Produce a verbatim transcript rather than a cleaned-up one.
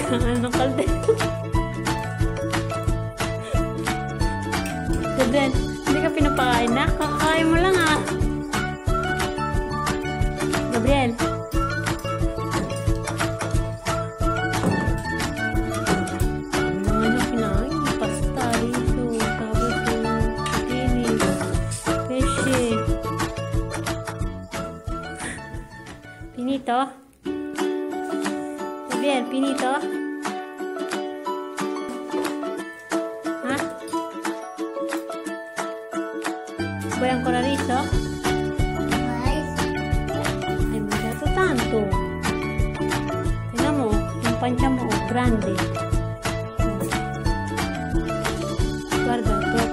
Anong kaldero? Gabriel, hindi ka pinapakain na? Kakakain mo lang ah. Gabriel. Ano nga na kinain? Pasta, riso, tapos yung tinis, peshe. Pinito? Gabriel, pinito? Ha? Bayang ko na riso? Ay, magato tanto. Tingnan mo, yung pancha mo, oh, grande. Guarda,